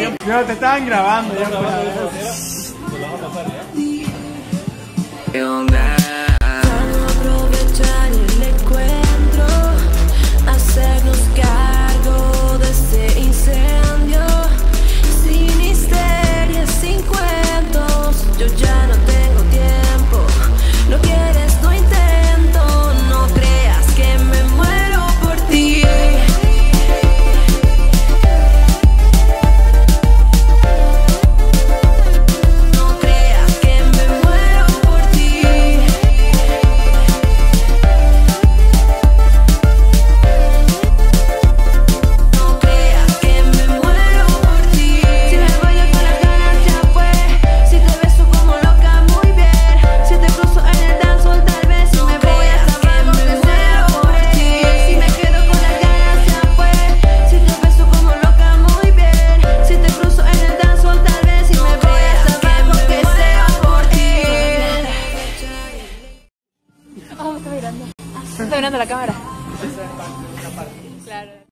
No, te estaban grabando ya. Aprovechar el encuentro, hacernos cargo de ese incendio, sin histerias, sin cuentos. Yo ya no tengo tiempo. No quieres, no intento. No creas que me muero por ti. No creas que me muero por ti. No creas que me muero por ti. Si me bailo con las ganas ya fue. Si te beso como loca muy bien. Si te cruzo en el dancehall tal vez. Si me voy a acabar porque muero por ti. Si me quedo con las ganas ya fue. Si te beso como loca muy bien. Si te cruzo en el dancehall tal vez. Si me voy a acabar porque muero por ti. Oh, me está mirando. Está mirando la cámara. Claro.